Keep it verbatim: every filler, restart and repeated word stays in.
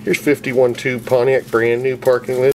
Here's fifty-one two Pontiac, brand new parking list.